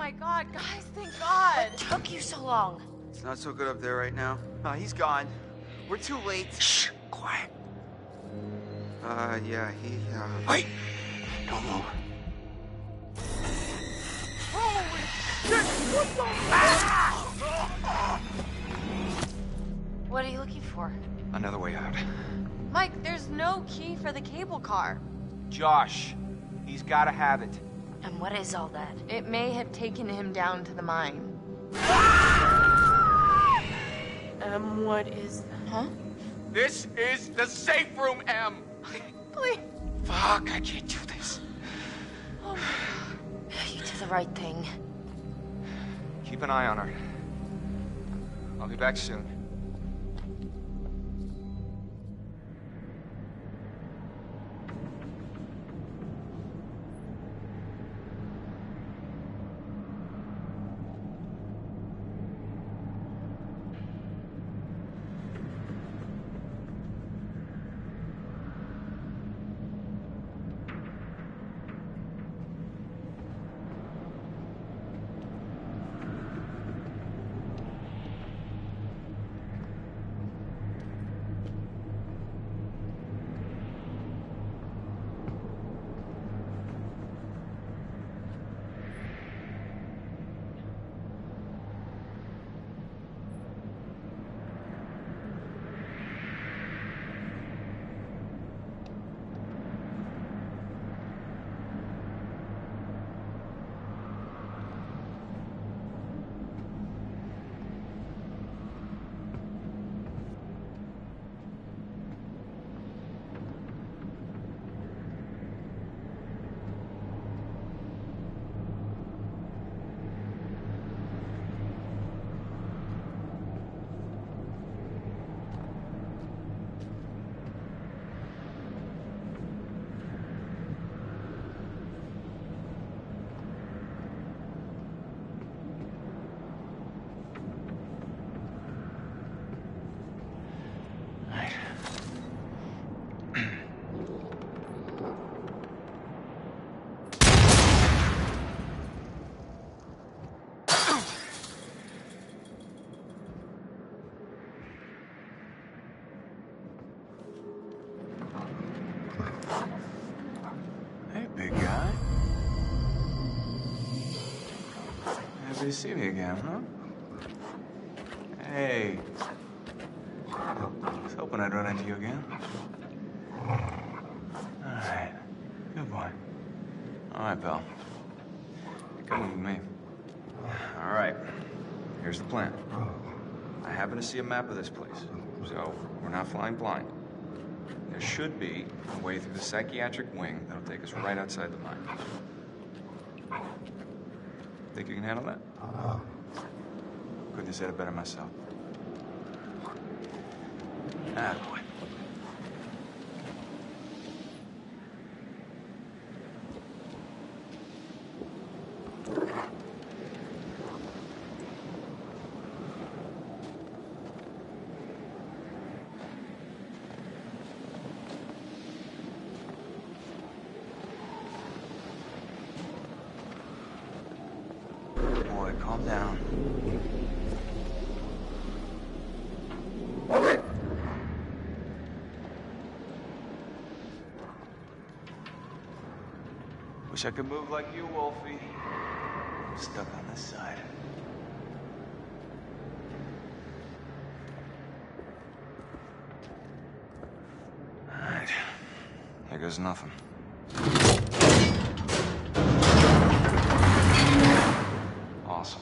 my God, guys, thank God. What took you so long? It's not so good up there right now. He's gone. We're too late. Shh, quiet. Yeah, Wait, don't move. Holy shit! What the? What are you looking for? Another way out. Mike, there's no key for the cable car. Josh, he's gotta have it. And what is all that? It may have taken him down to the mine. What is that? Huh? This is the safe room, Em. Please. Fuck, I can't do this. Oh my You did the right thing. Keep an eye on her. I'll be back soon. Hey, big guy. Happy to see you again, huh? Hey. I was hoping I'd run into you again. All right. Good boy. All right, pal. You're coming with me. All right. Here's the plan. I happen to see a map of this place, so we're not flying blind. There should be a way through the psychiatric wing that'll take us right outside the mine. Think you can handle that? Couldn't have said it better myself. Boy. Boy, calm down. Wish I could move like you, Wolfie. I'm stuck on this side. All right. Here goes nothing. Awesome.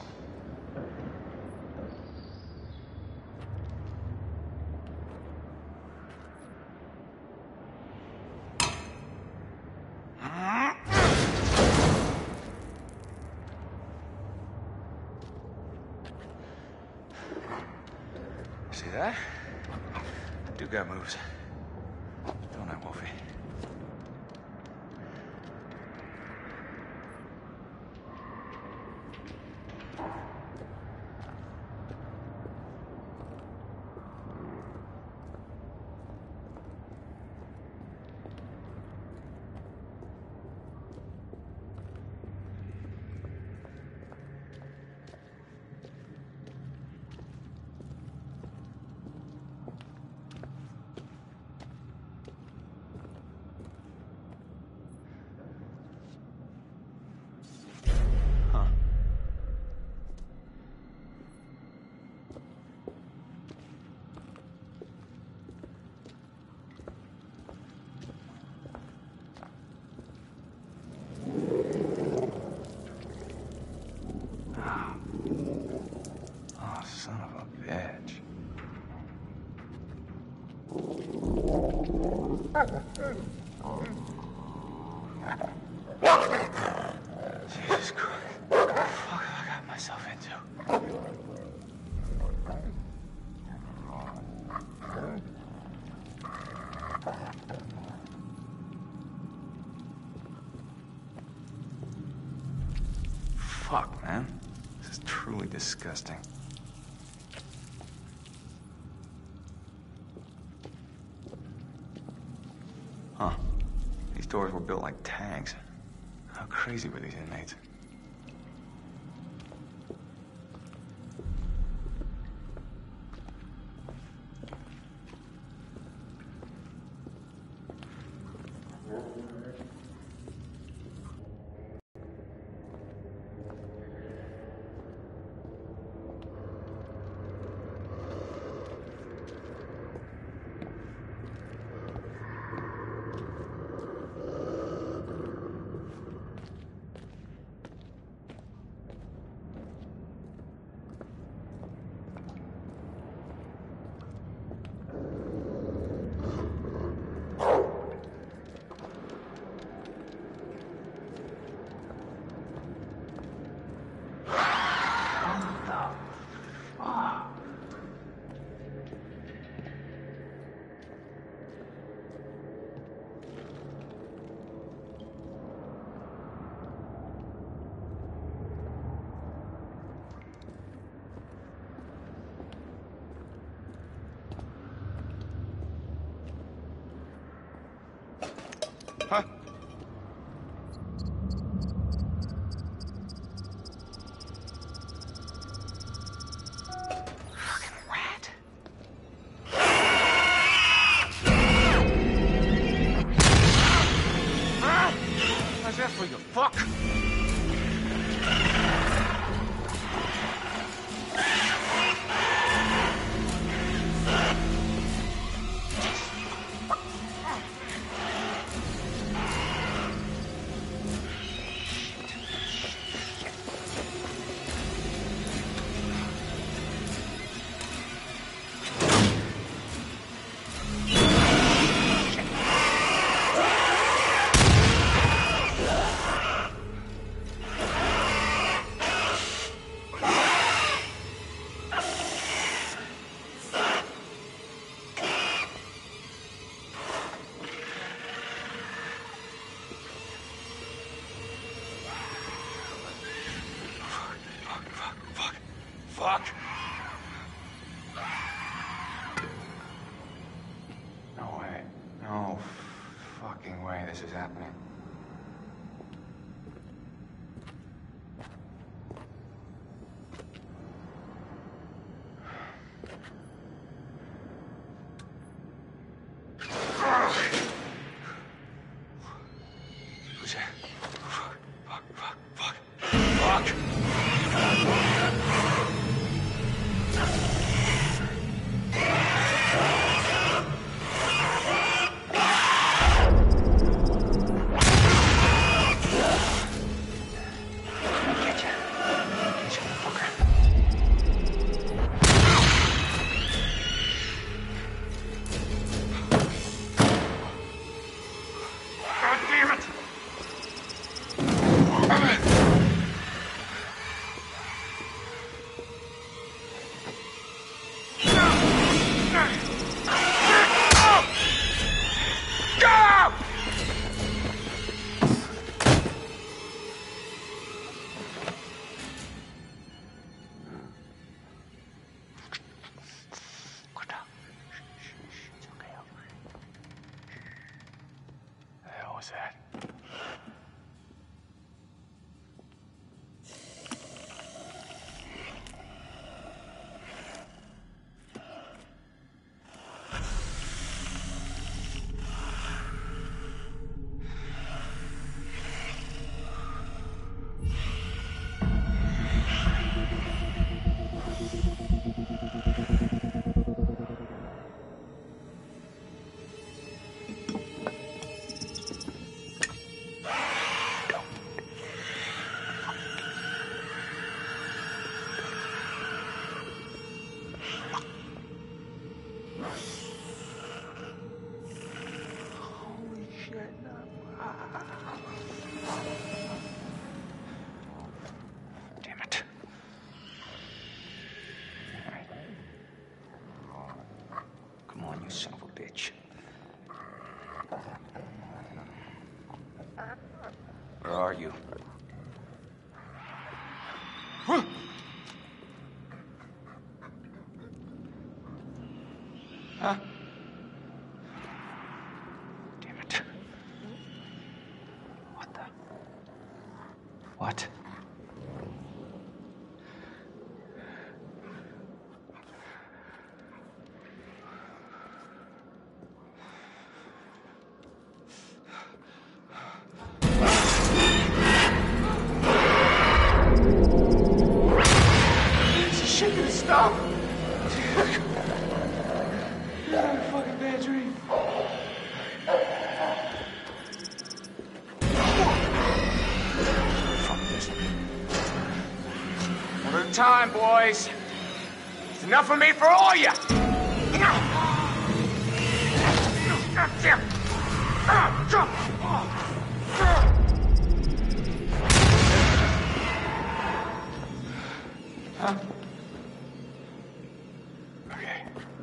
See that? I do got moves. Don't I, Wolfie? Fuck, man. This is truly disgusting. Huh. These doors were built like tanks. How crazy were these inmates? Huh? Fucking rat. How's that for you, fuck? Fuck. No way. No fucking way this is happening. Who's that? Fuck. Huh? Damn it. What the? What? Is this shit gonna stop? Fucking bad dream. One at a time, boys. It's enough of me for all you. Huh? Okay.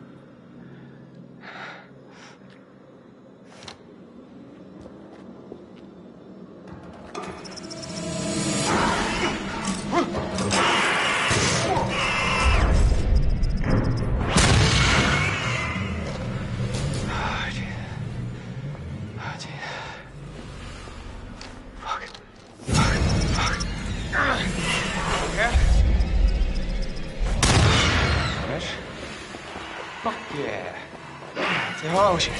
Fuck yeah. Oh, shit.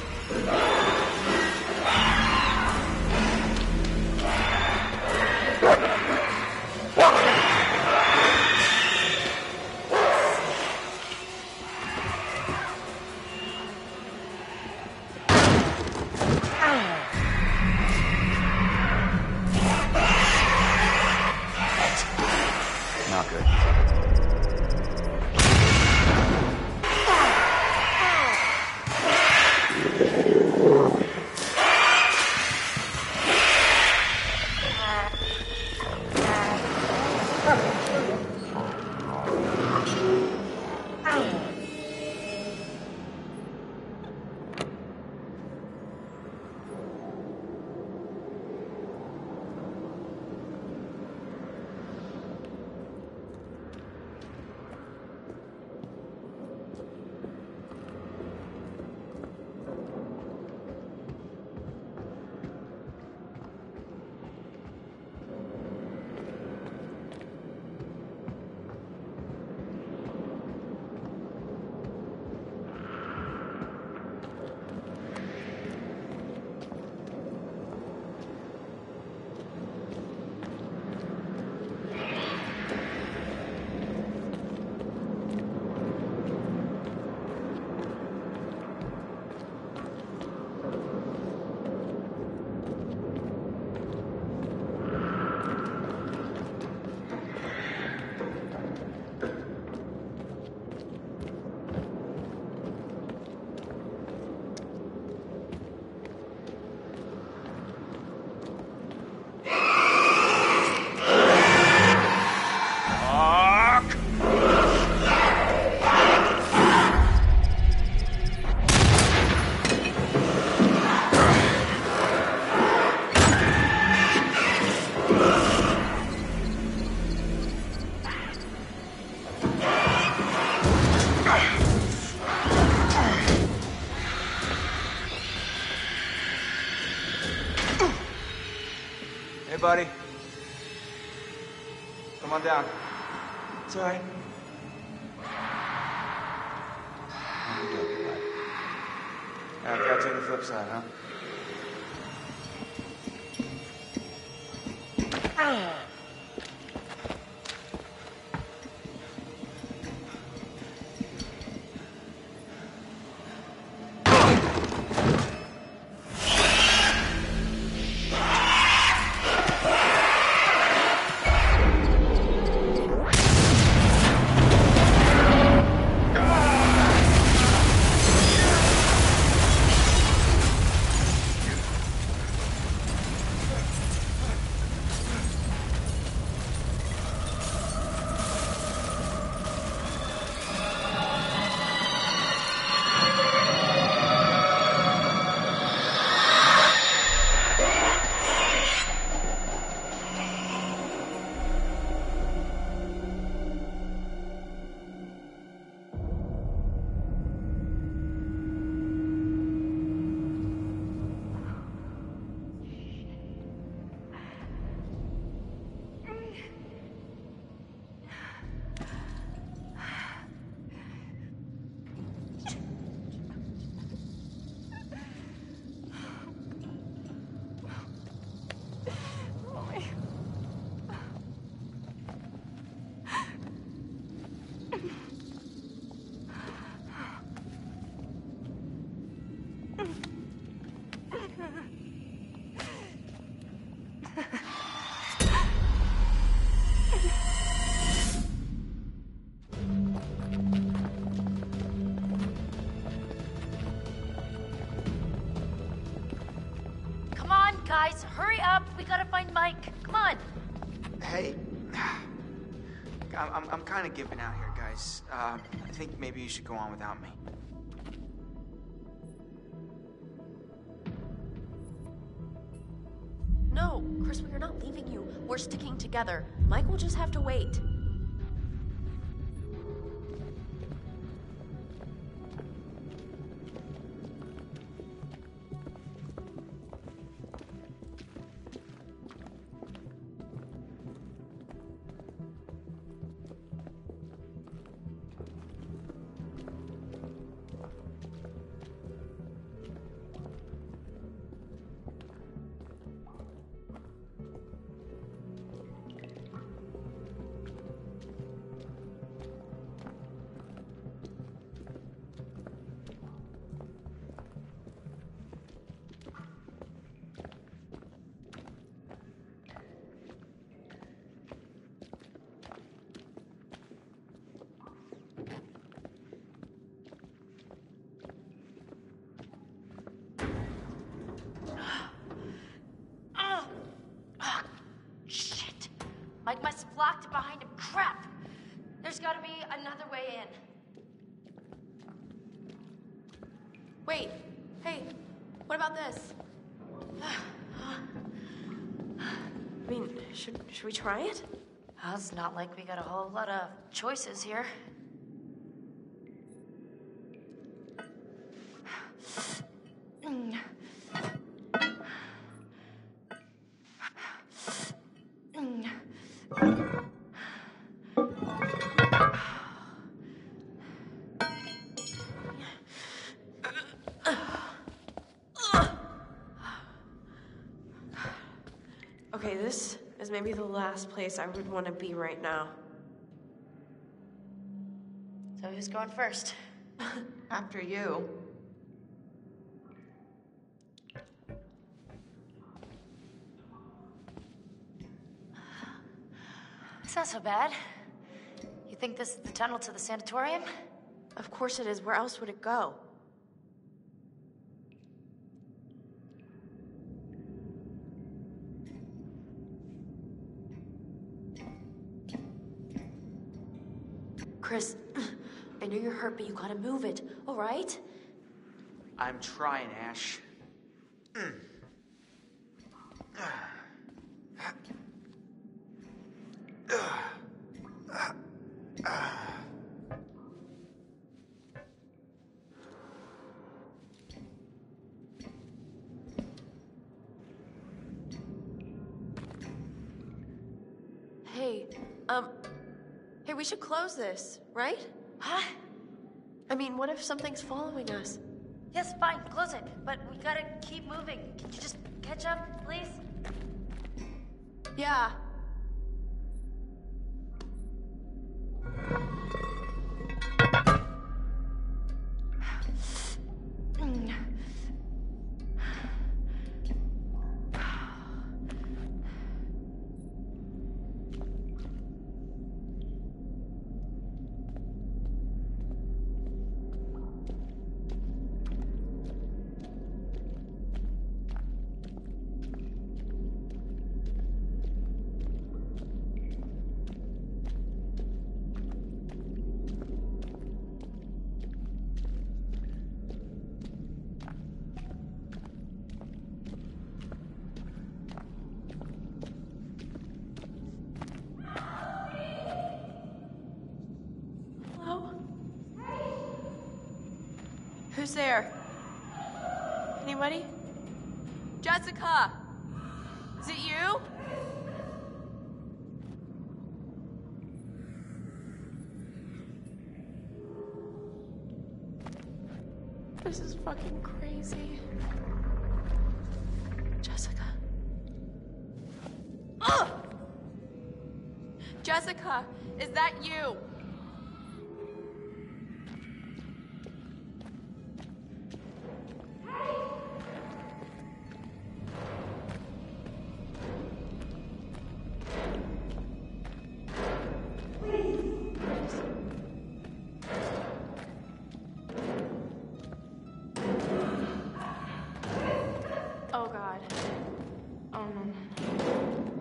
Not good. Hey, buddy. Come on down. It's all right. I've got you on the flip side, huh? Mike. Come on. Hey, I'm kind of giving out here, guys. I think maybe you should go on without me. No, Chris, we are not leaving you. We're sticking together. Mike will just have to wait. Shit. Mike must have locked it behind him. Crap. There's gotta be another way in. Wait, hey, what about this? I mean, should we try it? Well, it's not like we got a whole lot of choices here. Okay, this is maybe the last place I would want to be right now. So who's going first? After you. It's not so bad. You think this is the tunnel to the sanatorium? Of course it is. Where else would it go? Chris, I know you're hurt, but you gotta move it, all right? I'm trying, Ash. Hey, hey, we should close this, right? Huh? I mean, what if something's following us? Yes, fine, close it. But we gotta keep moving. Can you just catch up, please? Yeah. Who's there? Anybody? Jessica! Is it you? This is fucking crazy. Jessica. Ugh! Jessica, is that you? Oh God. Oh no.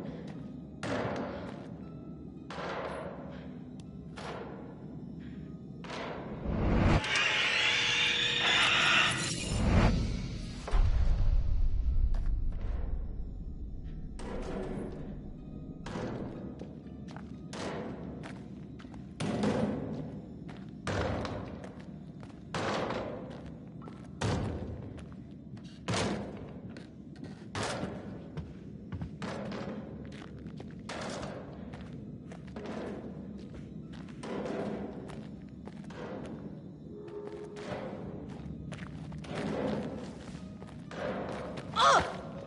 Oh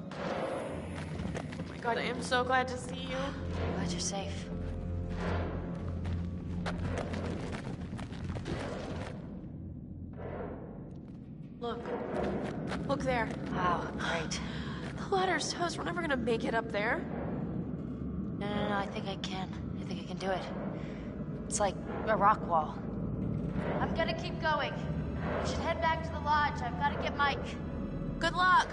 my god, I am so glad to see you. Glad you're safe. Look. Look there. Wow, great. The ladder's toast. We're never gonna make it up there. No, I think I can. I think I can do it. It's like a rock wall. I'm gonna keep going. We should head back to the lodge. I've gotta get Mike. Good luck.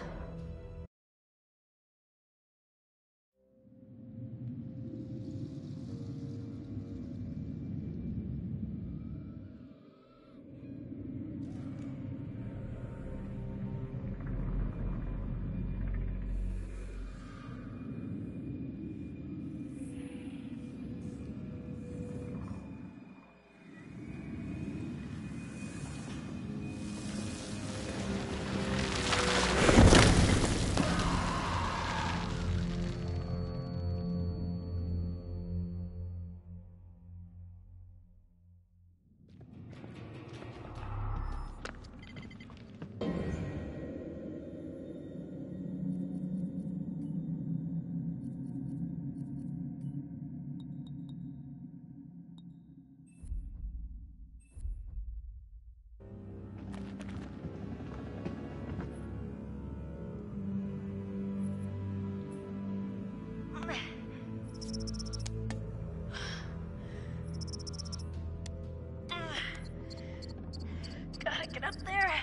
Gotta get up there.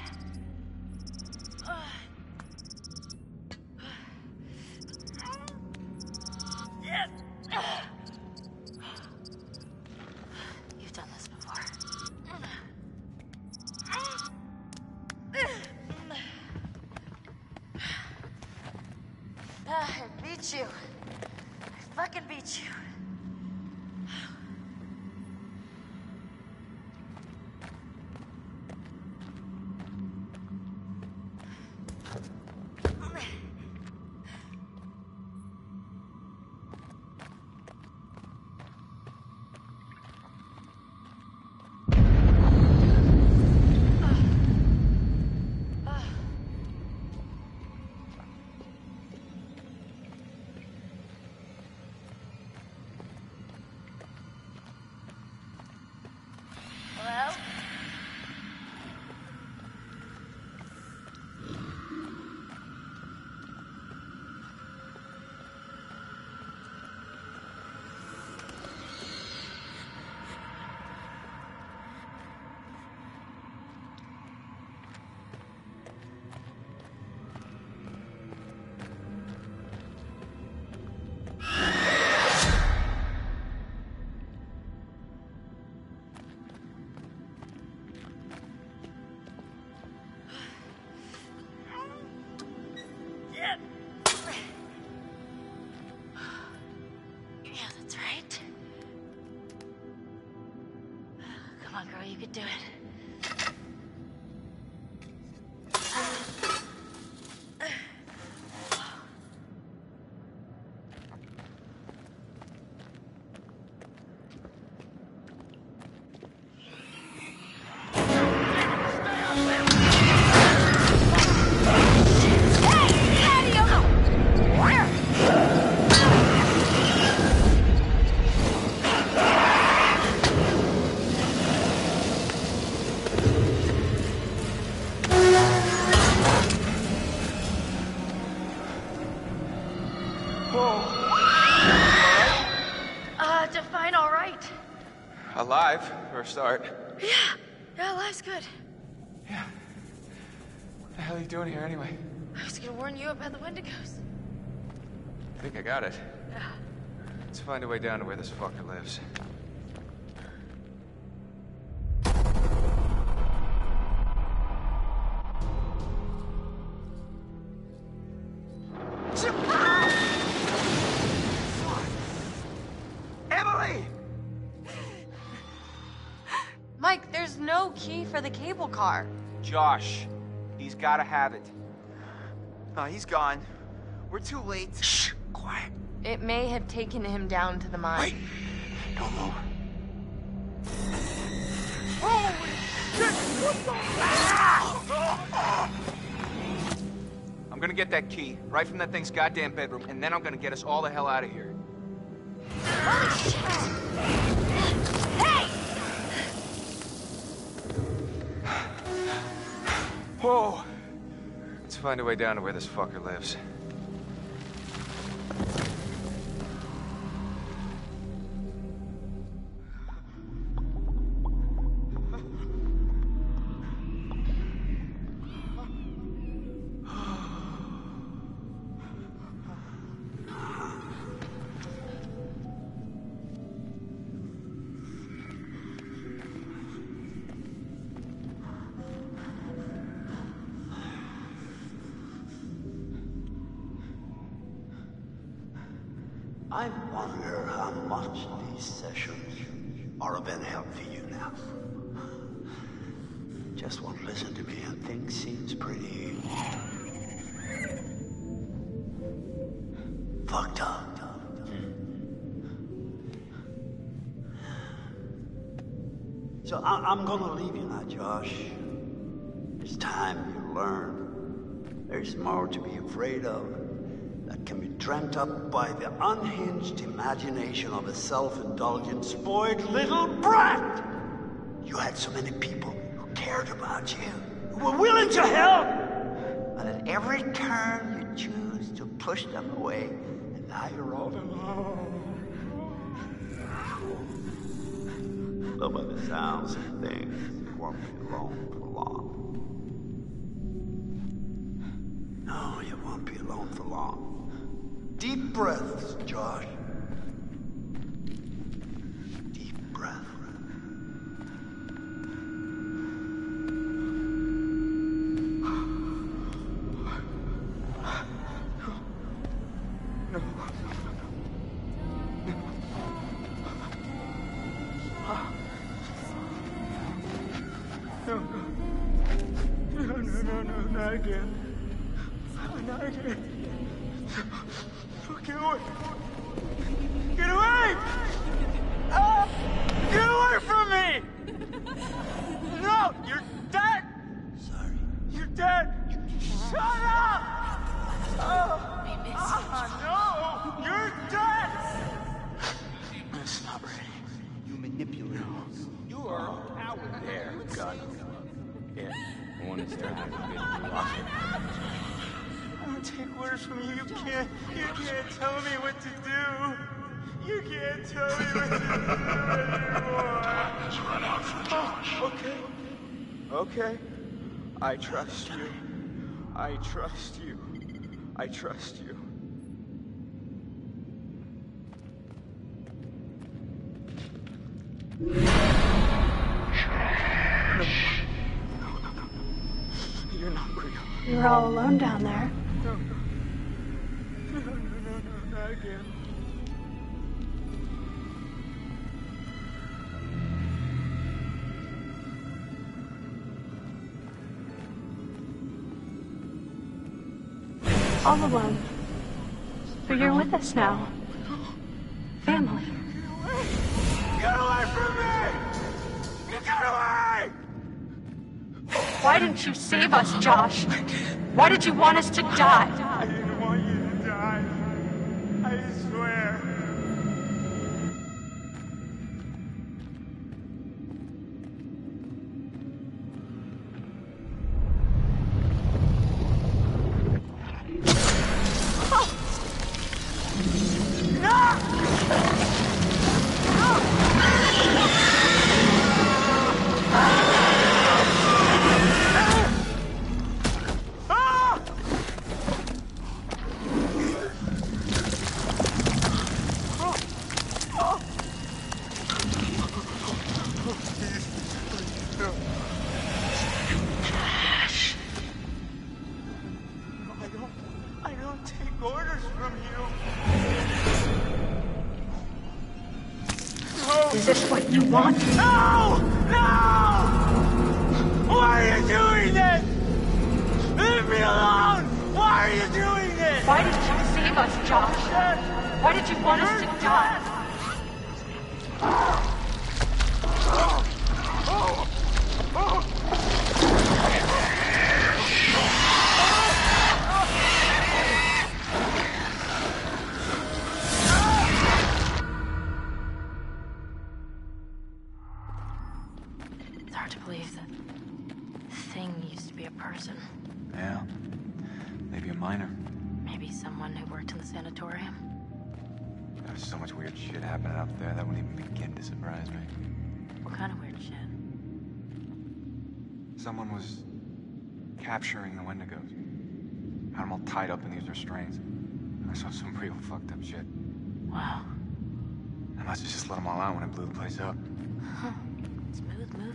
You've done this before. I beat you. I fucking beat you. Hello? Yeah, that's right. Come on, girl, you could do it. Define all right. Alive, for a start. Yeah, life's good. Yeah. What the hell are you doing here anyway? I was gonna warn you about the Wendigos. I think I got it. Let's find a way down to where this fucker lives. Emily! Mike, there's no key for the cable car. Josh, he's gotta have it. No, he's gone. We're too late. Shh, quiet. It may have taken him down to the mine. Wait, don't move. I'm gonna get that key right from that thing's goddamn bedroom, and then I'm gonna get us all the hell out of here. Hey! Whoa! Let's find a way down to where this fucker lives. I wonder how much these sessions are of any help to you now. Just won't listen to me and things seems pretty fucked up. So I'm gonna leave you now, Josh. It's time you learn. There's more to be afraid of that can be dreamt up by the unhinged imagination of a self-indulgent, spoiled little brat. You had so many people who cared about you, who were willing to help, but at every turn you choose to push them away, and now you're all alone. Though by the sounds of things, you won't be alone for long. No, you won't be alone for long. Deep breaths, Josh. Deep breath. No, not again. Not again. Get away! Get away! Get away from me! No, you're dead! Sorry. You're dead! Shut up! No! You're dead! It's not ready. You manipulate. You are a coward there. God. Yeah. I want to start to get lost. I don't take orders from you. You can't tell me what to do. You can't tell me what to do anymore. Time has run out for Josh. Okay. I trust you. I trust you. I trust you. No. You're not real. You're all alone down there. No, not again. All alone. But you're with us now. Family. Get away from me! Get away! Why didn't you save us, Josh? Why did you want us to die? I didn't want you to die. I swear. I don't take orders from you. No! Is this what you want? No! No! Why are you doing this? Leave me alone! Why are you doing this? Why did you save us, Josh? Why did you want us to die? hard to believe that thing used to be a person. Yeah. Maybe a minor. Maybe someone who worked in the sanatorium. There's so much weird shit happening up there that wouldn't even begin to surprise me. What kind of weird shit? Someone was capturing the Wendigos. Had them all tied up in these restraints. I saw some real fucked up shit. Wow. I must have just let them all out when I blew the place up. Huh. Smooth move.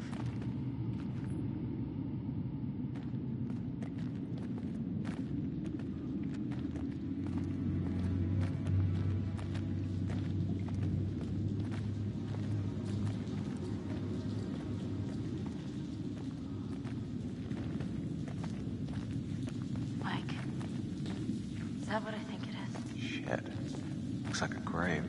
Mike, is that what I think it is? Shit. Looks like a grave.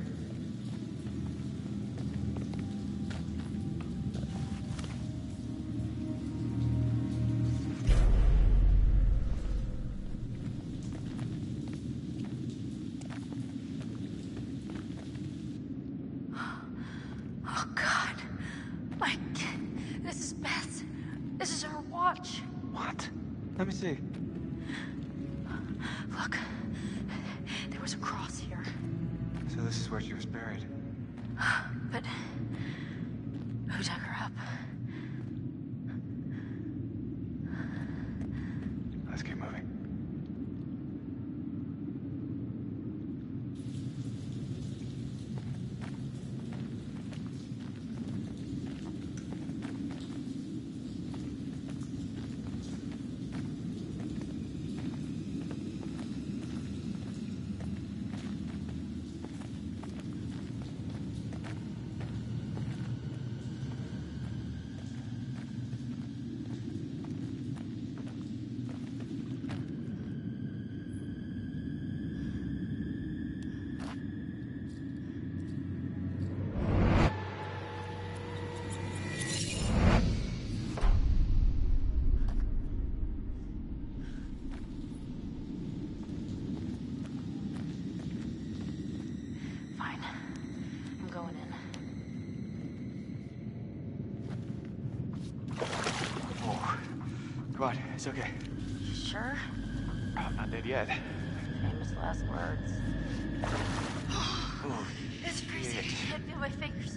Oh, God. Mike, this is Beth. This is her watch. What? Let me see. Look, there was a cross here. So this is where she was buried. But who dug her up? Let's keep moving. Fine. I'm going in. Oh. Come on, it's okay. You sure? I'm not dead yet. Famous last words. Oh, It's crazy. shit. I can't feel my fingers.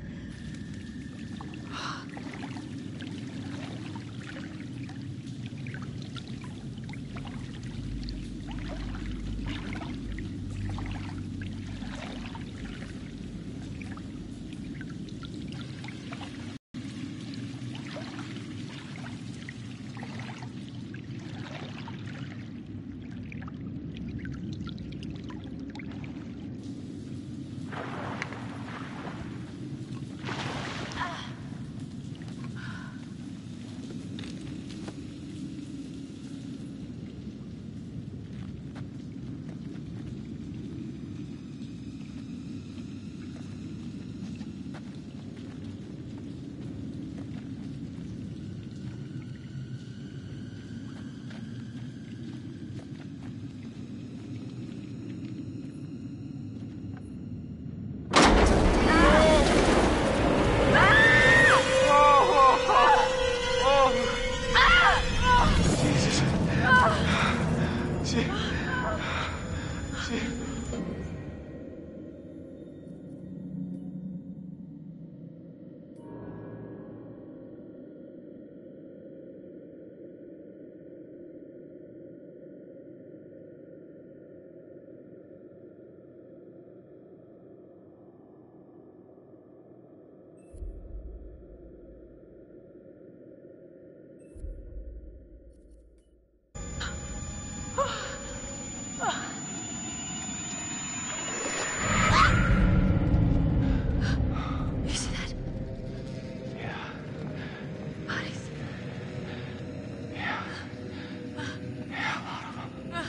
You see that? Yeah. Bodies. Yeah. Yeah, a lot of them.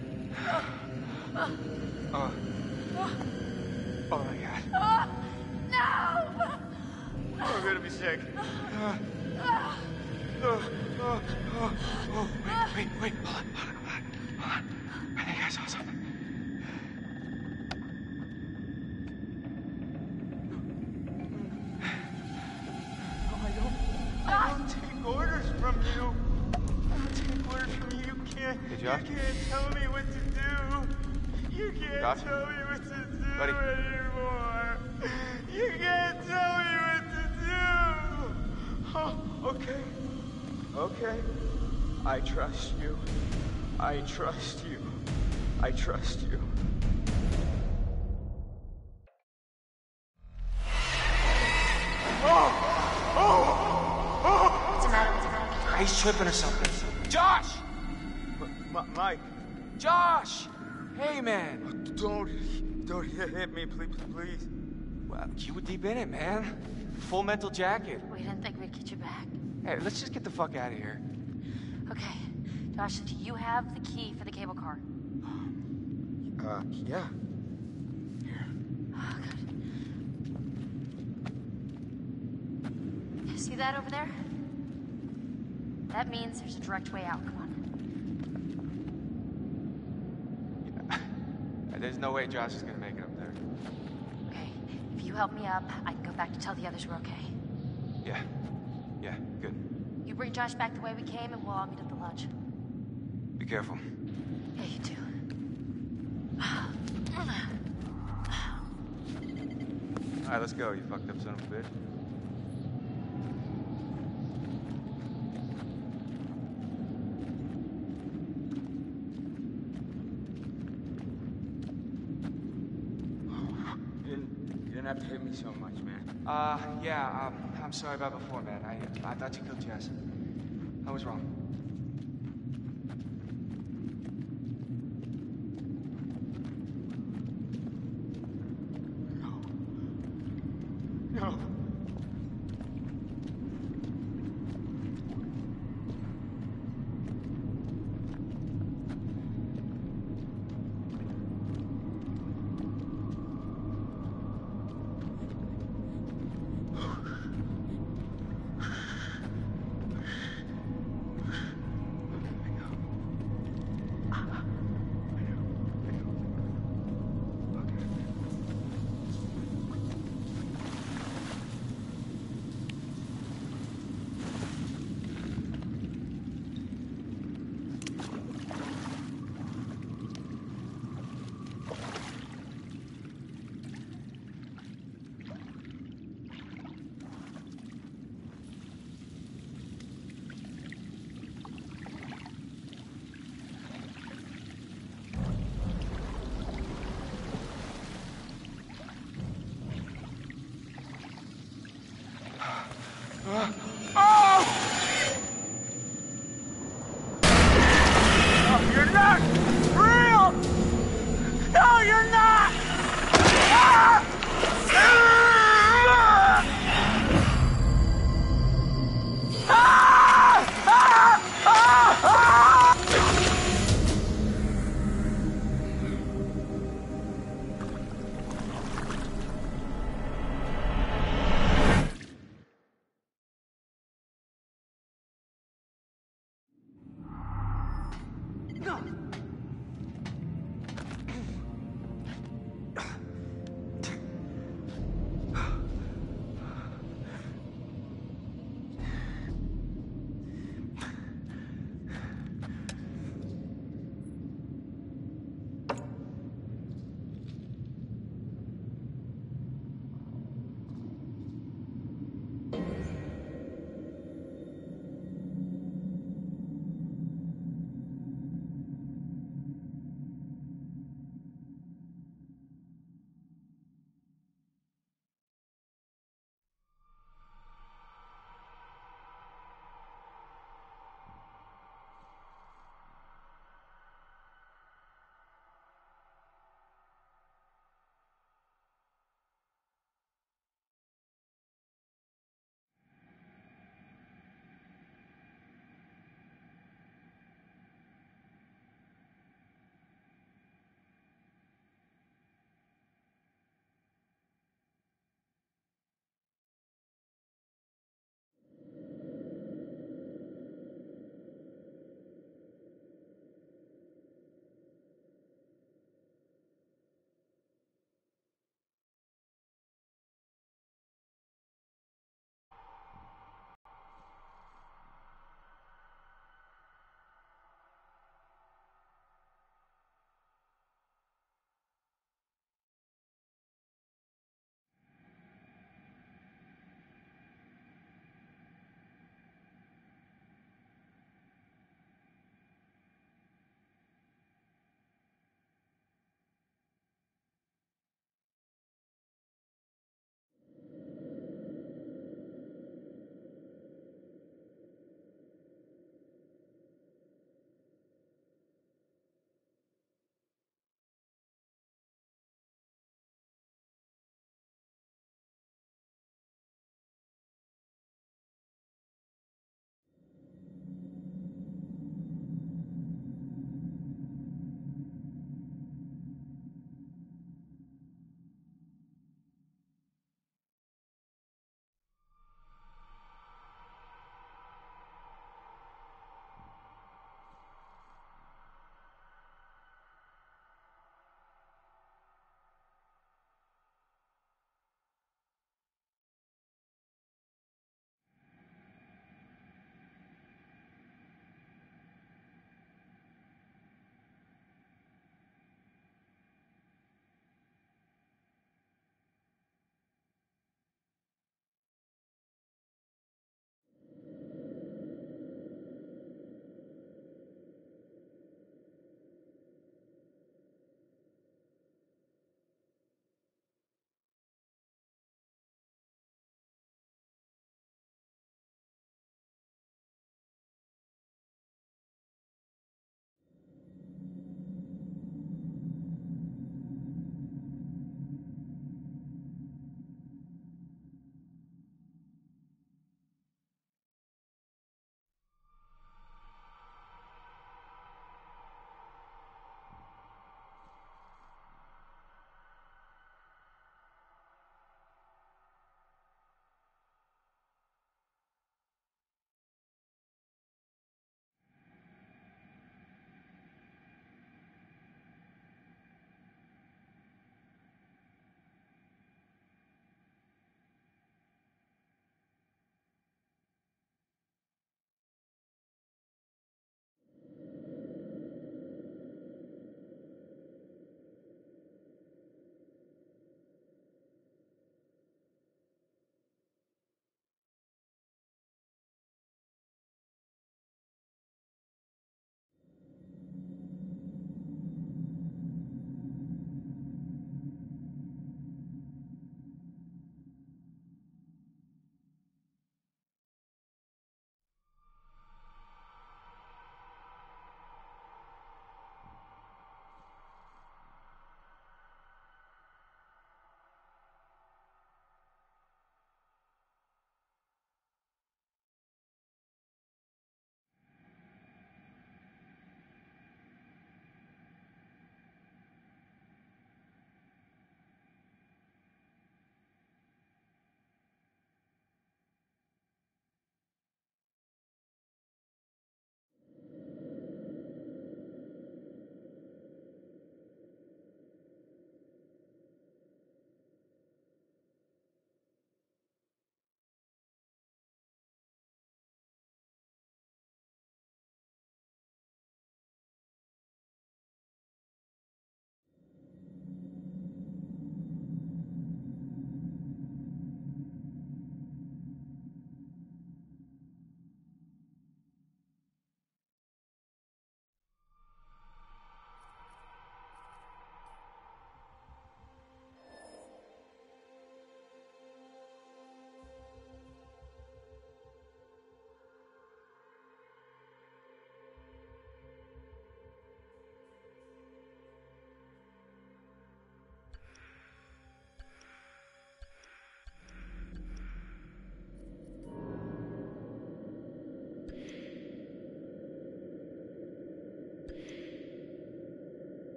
Oh my God. No! I'm gonna be sick. Wait. Hold on. I think I saw something. I don't take Josh? You can't tell me what to do. You can't Josh? tell me what to do Buddy? anymore. You can't tell me what to do. Oh, okay. Okay. I trust you. I trust you. I trust you. What's the matter? What's the matter? He's tripping or something. Josh! Mike, Josh! Hey, man. don't hit me, please. Well, you were deep in it, man. Full mental jacket. We didn't think we'd get you back. Hey, let's just get the fuck out of here. Okay. Josh, do you have the key for the cable car? Yeah. Oh, good. See that over there? That means there's a direct way out. Come on. There's no way Josh is gonna make it up there. Okay. If you help me up, I can go back to tell the others we're okay. Yeah. Yeah, good. You bring Josh back the way we came, and we'll all meet at the lodge. Be careful. Yeah, you too. All right, let's go, you fucked up son of a bitch. You didn't have to hit me so much, man. Yeah, I'm sorry about before, man. I thought you killed Jess. I was wrong. No.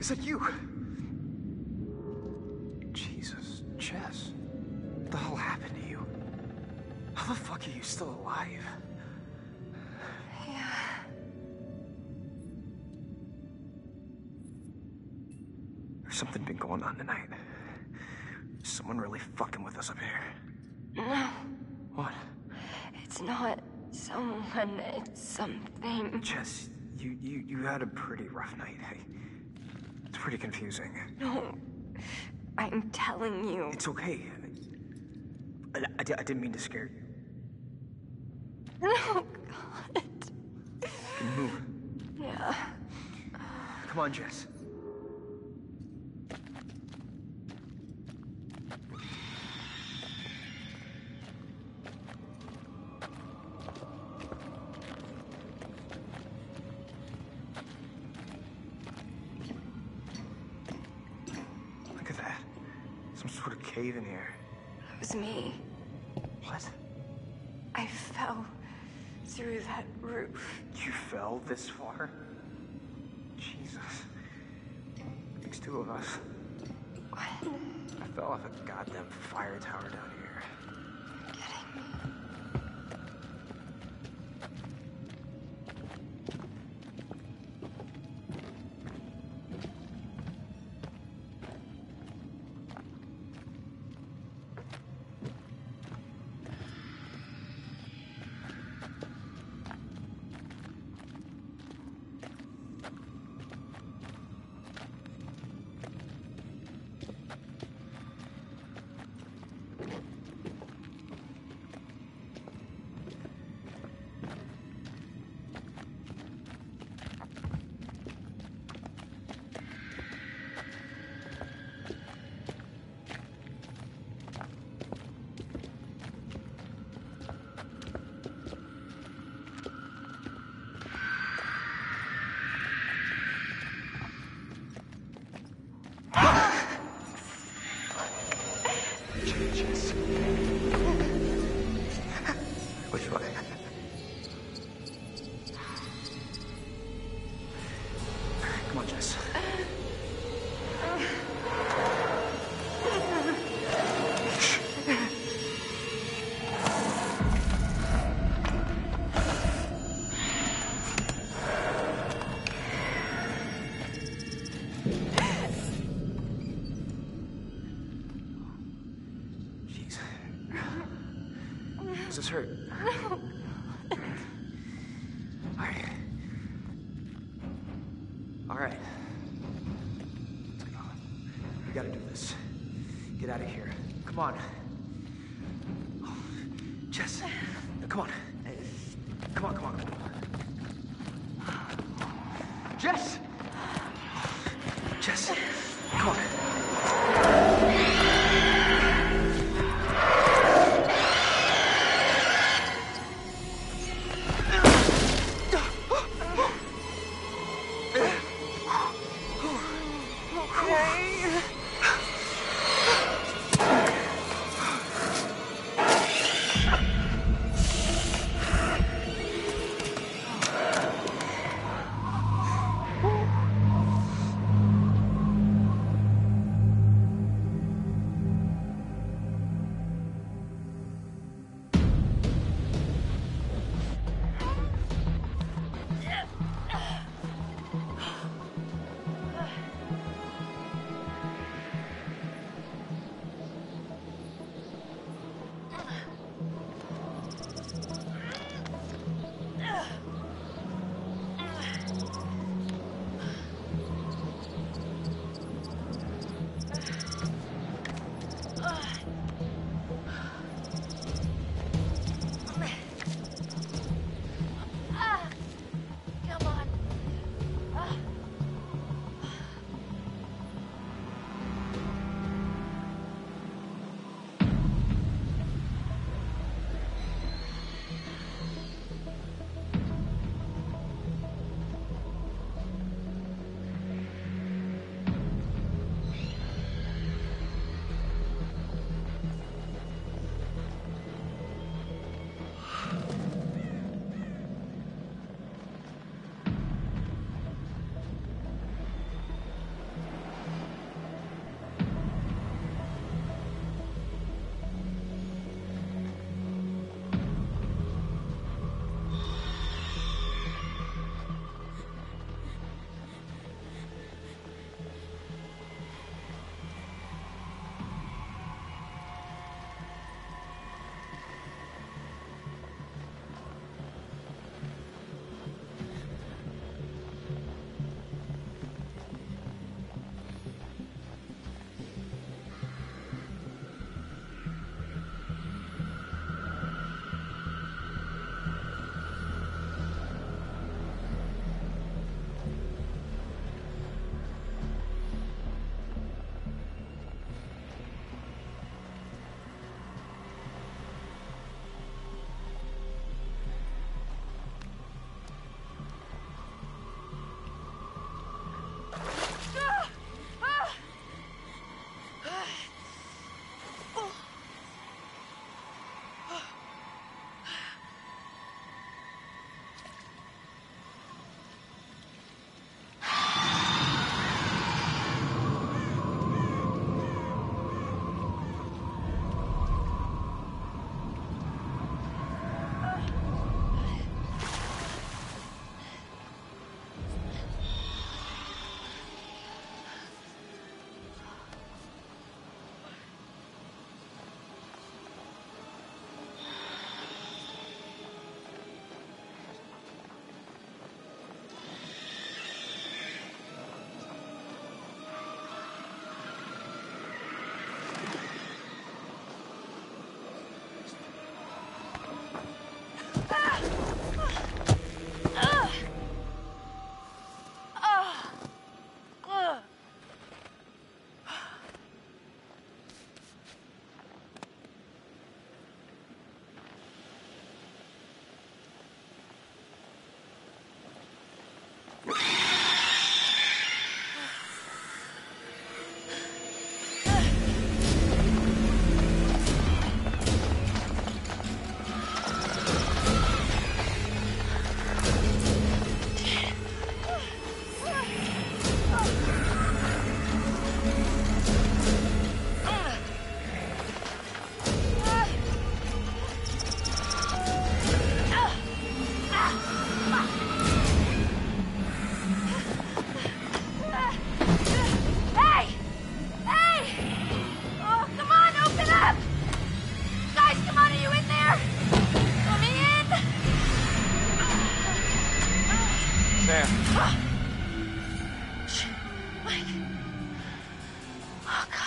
said you. Jesus, Jess. What the hell happened to you? How the fuck are you still alive? Yeah. There's something been going on tonight. Someone really fucking with us up here. No. What? It's not someone, it's something. Jess, you had a pretty rough night. It's pretty confusing. No. I'm telling you. It's okay. I didn't mean to scare you. No, God. Can you move? Yeah. Come on, Jess. Look at that. Some sort of cave in here. It was me. What? I fell through that roof. You fell this far? Jesus. Makes two of us. What? I fell off a goddamn fire tower down here. Kidding me? Jess. Which way? Come on, Jess. Does this hurt? No. All right. Let's go. We gotta do this. Get out of here. Come on. Oh, Jess, come on. Come on, come on, come on. Jess! Jess, come on.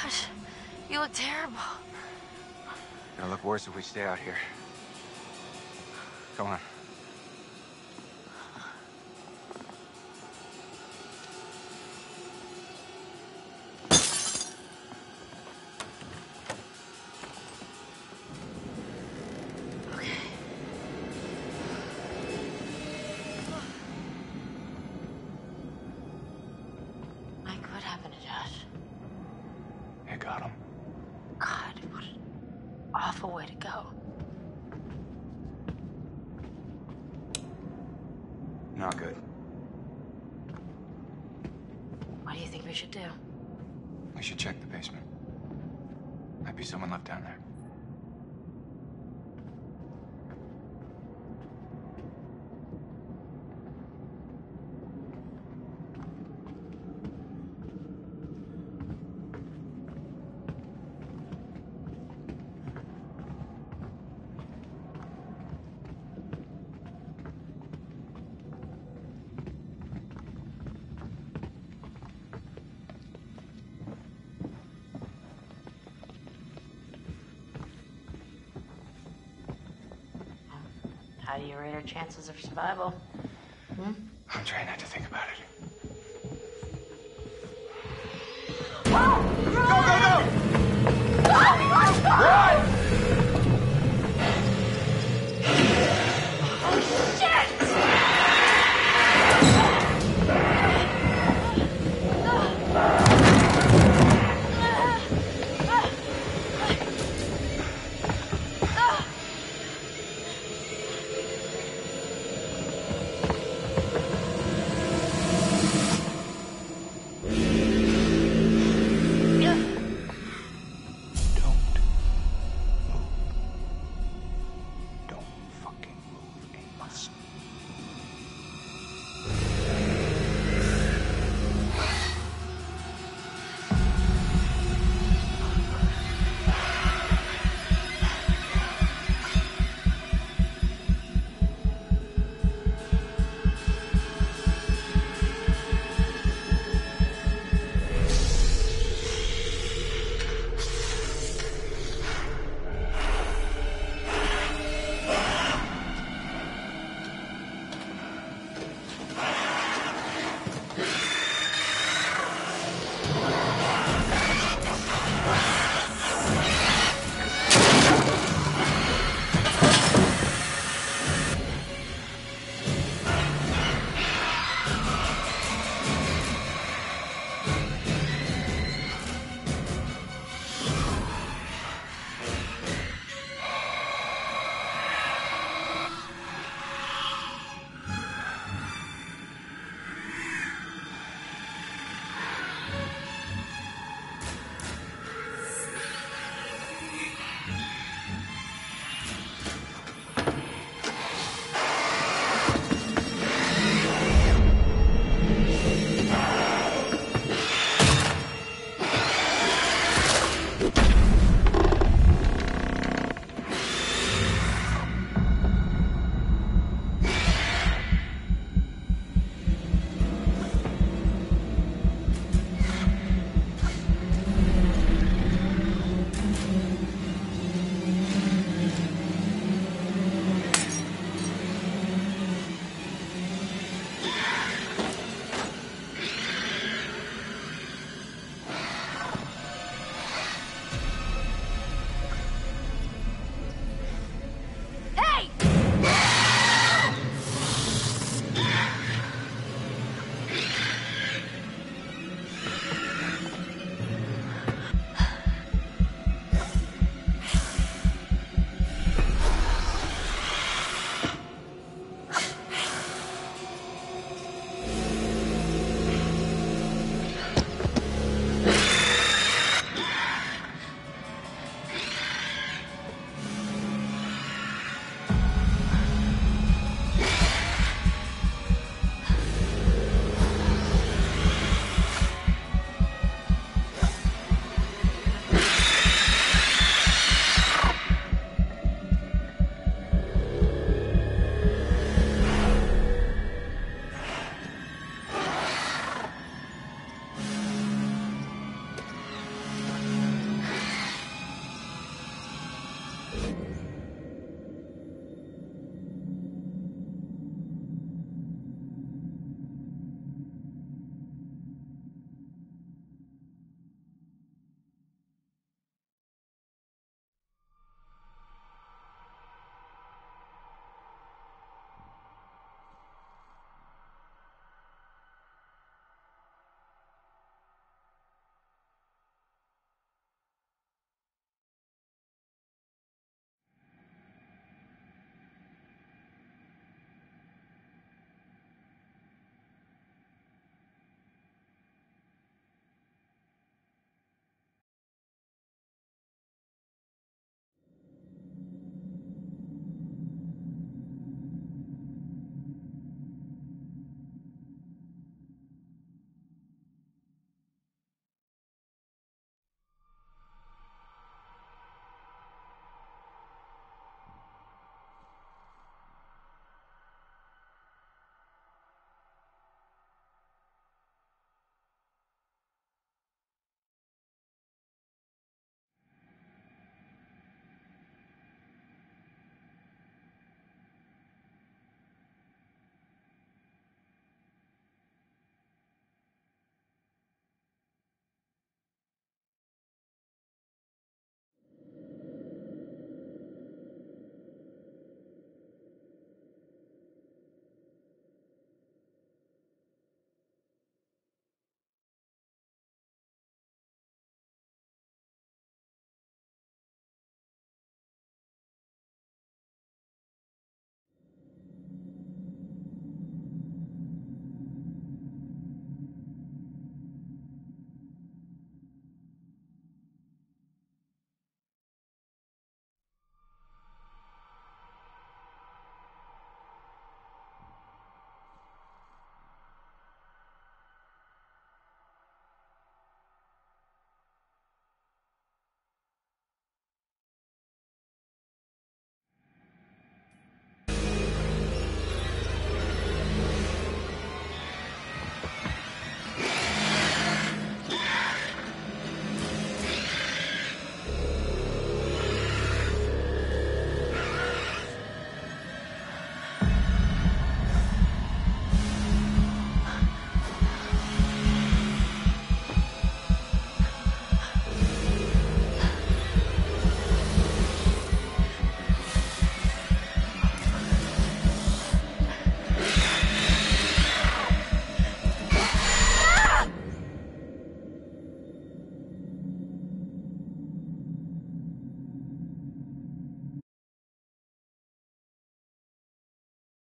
gosh. You look terrible. It'll look worse if we stay out here. Come on. Awful way to go. Not good. What do you think we should do? We should check the basement. Might be someone left down there. How do you rate our chances of survival? Hmm? I'm trying not to think about it. Whoa!